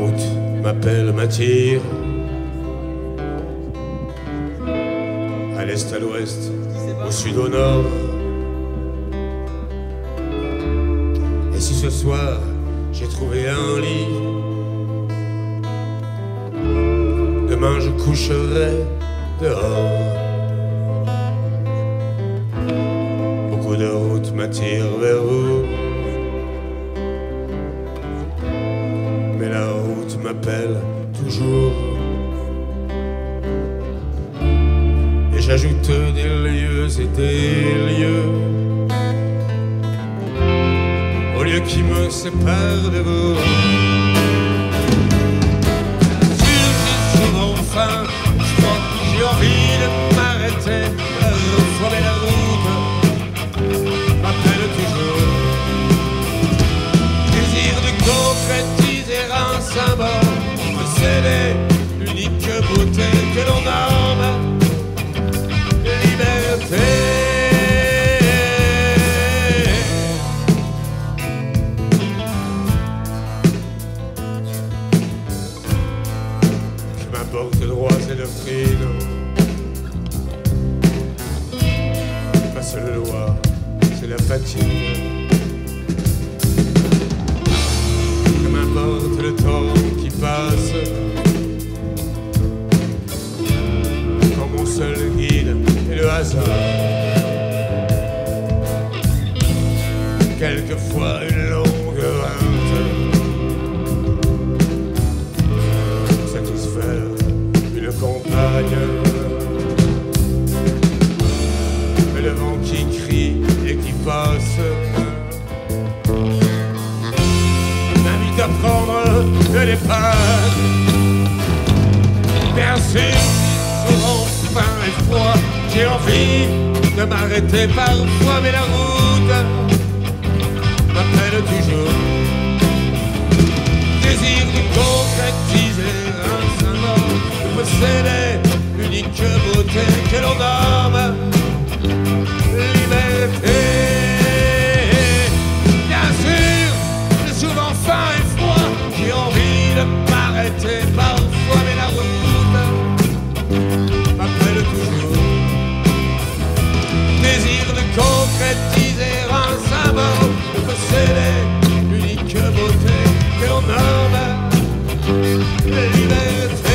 route m'appelle, m'attire. À l'est, à l'ouest, au sud, au nord. Et si ce soir j'ai trouvé un lit, demain je coucherai dehors. Beaucoup de routes m'attirent vers vous, mais la route m'appelle toujours. Et j'ajoute des lieux et des lieux aux lieux qui me séparent de vous. Enfin, je crois que j'ai envie de m'arrêter, mais la route m'appelle toujours. Désir de concrétiser un symbole, de céder l'unique beauté que l'on nomme liberté. M'importe le droit et le doctrine, ma seule loi, c'est la fatigue. Que m'importe le temps qui passe, quand mon seul guide est le hasard. Quelquefois une longue halte, compagne, mais le vent qui crie et qui passe m'invite à prendre de l'épaule. Bien sûr, souvent faim et froid, j'ai envie de m'arrêter parfois, mais la route m'appelle toujours. Désir de concrétiser un symbole, de posséder l'unique beauté que l'on nomme liberté. Bien sûr, j'ai souvent faim et froid, j'ai envie de m'arrêter parfois, mais la route m'appelle toujours. Désir de concrétiser un symbole, de posséder l'unique beauté que l'on nomme liberté.